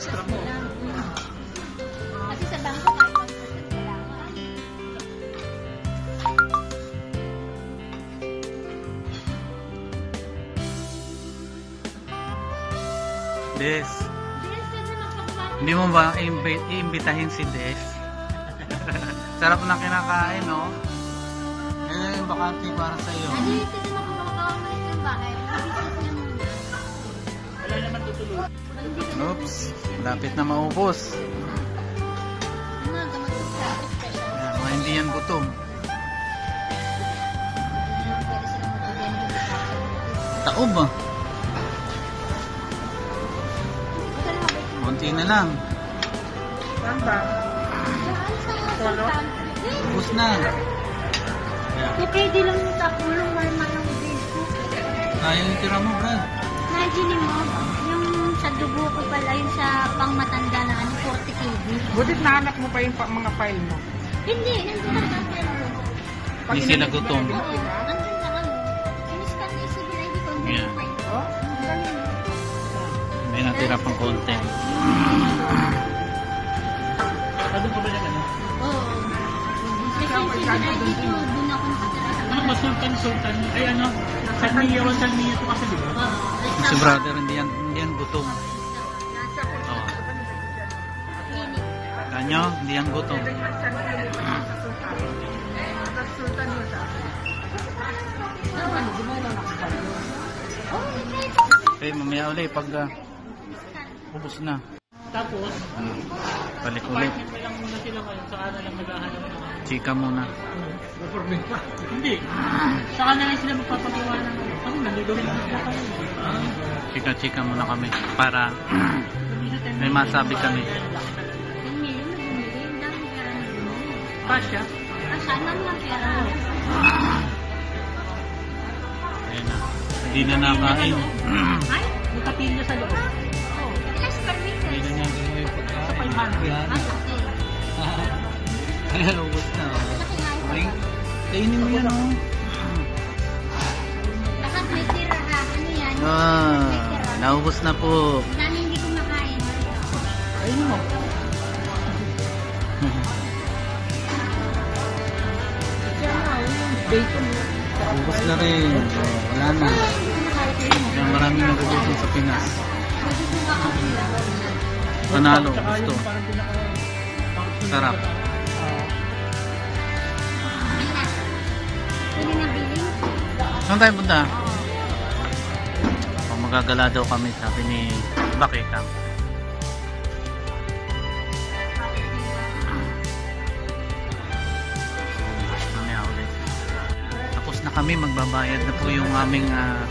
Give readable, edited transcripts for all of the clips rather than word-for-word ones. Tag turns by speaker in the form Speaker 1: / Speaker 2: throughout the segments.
Speaker 1: extra mo.
Speaker 2: Kasi sa bangko, kahit 1% kailangan.
Speaker 3: Des, hindi mo ba iimbitahin si Des? Sarap na kinakain, no? Eh, yung bakante para sa'yo.
Speaker 2: Hindi, kasi makakawang na yung bahay.
Speaker 1: Wala naman tutulog.
Speaker 3: Oops, malapit na maubos. Ayan, mga hindi yan gutom. Taob ah. Konti na lang.
Speaker 1: Saan ba? Solo?
Speaker 3: Ubus na.
Speaker 2: Pwede lang yung tapulong marma ng Facebook.
Speaker 3: Kaya yung tira mo, Brad.
Speaker 2: Imagine mo, yung sa dugo ko pala, yung sa pangmatanda na 40 kg.
Speaker 1: Butit nahanap mo pa yung mga file mo.
Speaker 2: Hindi, nandun lang ang file ko.
Speaker 3: Hindi sila gutom.
Speaker 2: Oo, nandun lang ano. Siniskan na yung civil ID ko, nandun
Speaker 3: Yeah.
Speaker 2: yung file ko.
Speaker 1: Oh, ang galing.
Speaker 3: May natira pang konti.
Speaker 1: Ano pa ba yan?
Speaker 2: Oo. Kasi yung civil ID ko, doon ako nakatira sa
Speaker 1: Ano ba? Sultan? Ay ano? San Mio to kasi di ba?
Speaker 2: Oo.
Speaker 3: Si brother, hindi yan gutom.
Speaker 2: Nasa
Speaker 3: Oh.
Speaker 2: clinic.
Speaker 3: Kanyo, hindi yan gutom. Okay, mamaya ulit pag ubos na.
Speaker 1: Tapos,
Speaker 3: Balik ulit.
Speaker 1: may lang muna sila ngayon. Saka na lang maghahanap ng
Speaker 3: Chika muna.
Speaker 1: problema. Hindi. Saka na lang sila magpapagawa ng ano. Kasi nandudawin na sila kami.
Speaker 3: Chika-chika muna kami para may masabi kami.
Speaker 1: Pasya.
Speaker 2: Sana lang pera.
Speaker 3: Ayun na. Hindi na nakain.
Speaker 2: Ay,
Speaker 1: May kapilya sa loob.
Speaker 2: ilas per meter.
Speaker 3: Hindi na niya gawin yung
Speaker 1: Sa
Speaker 3: pagkain.
Speaker 1: 500.
Speaker 2: Ang laki.
Speaker 3: Ayan, ubos na.
Speaker 2: Laki nga yun.
Speaker 3: Kainin mo yan, oh.
Speaker 2: Lahat may tira ha. Ano yan?
Speaker 3: Ah,
Speaker 2: May tira.
Speaker 3: naubos na po.
Speaker 2: Dami hindi ko makain.
Speaker 1: Ayun mo. Bacon.
Speaker 3: Ubos na rin. Wala na. Kaya maraming nagugutom sa Pinas. Panalo, gusto. Sarap.
Speaker 2: Pwede na bilhin?
Speaker 3: Saan tayo punta? O, magagala daw kami, sabi ni Bakitang. Mamaya ulit. Tapos na kami, magbabayad na po yung aming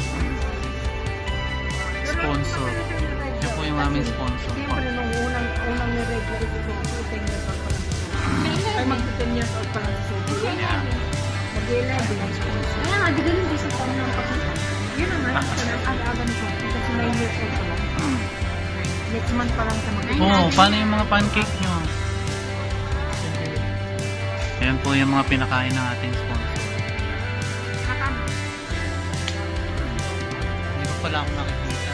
Speaker 3: sponsor. Siya po yung aming sponsor.
Speaker 1: Siyempre, nung unang niregular ito, 10 years old pa lang. Ay, mag-10 years old pa lang si Sophie.
Speaker 3: Yeah.
Speaker 1: Mag-11 ang sponsor.
Speaker 2: Kaya nga, di ganun din sa pang ng pakita.
Speaker 1: Yun naman, aga-aga ni Sophie kasi 9 years old pa lang. Next month pa lang sa
Speaker 3: Oo, paano yung mga pancake nyo? Ayan po yung mga pinakain ng ating sponsor. Hindi ko pala ako nakikita.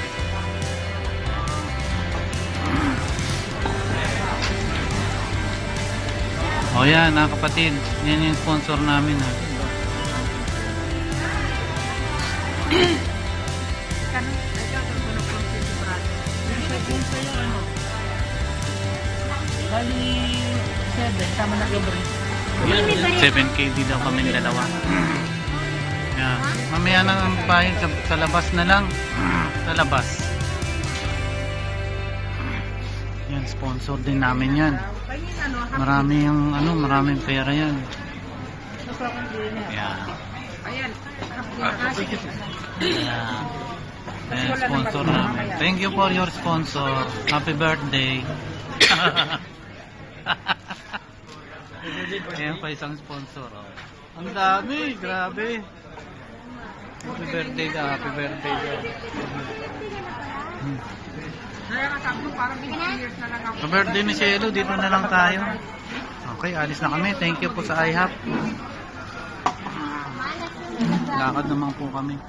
Speaker 3: O yan, mga kapatid. Yan yung sponsor namin, ha.
Speaker 1: Bali, 7, tama na libre.
Speaker 3: 7K di daw kami dalawa. Yan. Mamaya na ang bahay sa labas na lang. Sa labas. Yan, sponsor din namin yan. Marami yung maraming pera yan. Yan.
Speaker 1: Ayan.
Speaker 3: Yan. Ayan, sponsor namin. Thank you for your sponsor. Happy birthday. Ayan pa isang sponsor. Oh. Ang dami, grabe. Happy birthday ka, happy birthday ka.
Speaker 1: Parang 15 years na lang ako.
Speaker 3: Sa birthday ni Cielo, dito na lang tayo. Okay, alis na kami. Thank you po sa IHOP. Lakad naman po kami.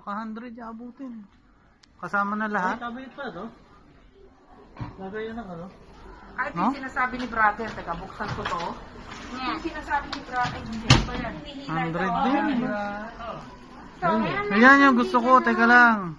Speaker 3: Baka 100 abutin. Kasama na lahat.
Speaker 4: Tama yun pa, no? Lagay yun ang ano?
Speaker 1: Ay, ito
Speaker 3: No?
Speaker 1: yung sinasabi ni brother. Teka, buksan ko to.
Speaker 2: Yan.
Speaker 1: Yung sinasabi ni brother. Ay, hindi pa yan.
Speaker 3: 100 din.
Speaker 1: So,
Speaker 3: Ayan yung gusto ko. Teka lang.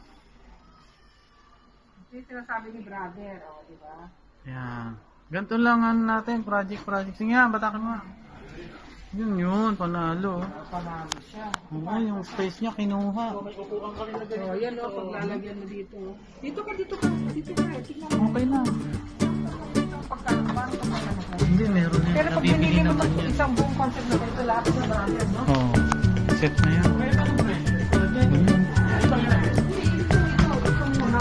Speaker 1: ito yung sinasabi ni brother. O, di ba?
Speaker 3: Yan. Ganito lang ano natin. Project. Sige nga, batakin mo. Yun. Panalo.
Speaker 1: Panalo siya.
Speaker 3: Oo, yung space niya kinuha.
Speaker 1: So, yan o. Paglalagyan mo dito. Dito ka. Tingnan mo.
Speaker 3: Okay na.
Speaker 1: Pagkakabahan ka pa yan.
Speaker 3: Hindi, meron yan.
Speaker 1: Pero pag
Speaker 3: Nabibili
Speaker 1: binili mo
Speaker 3: naman
Speaker 1: ito,
Speaker 3: yan.
Speaker 1: isang buong concept na ito, lahat ng brother, no?
Speaker 3: Oo. Set na yan.
Speaker 1: Ito muna.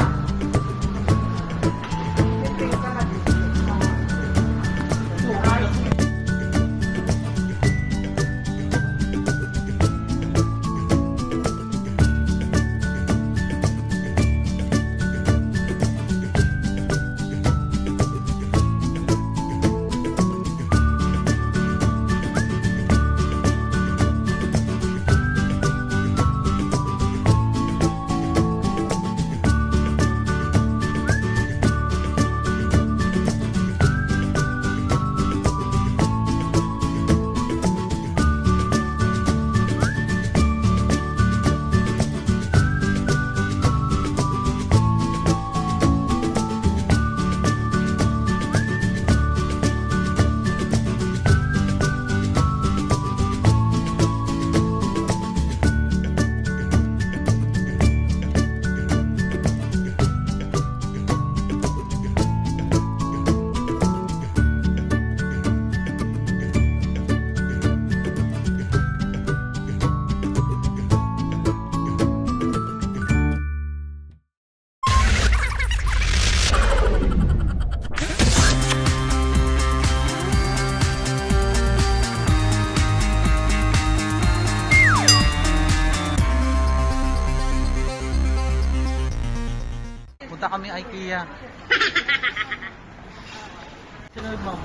Speaker 1: Ito yung kalat.
Speaker 3: Punta kami IKEA.
Speaker 4: Sino nagmama?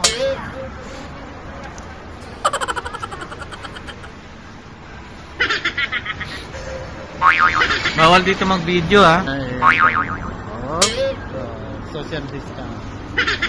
Speaker 3: Bawal dito mag-video ha.
Speaker 4: Ay, social distance.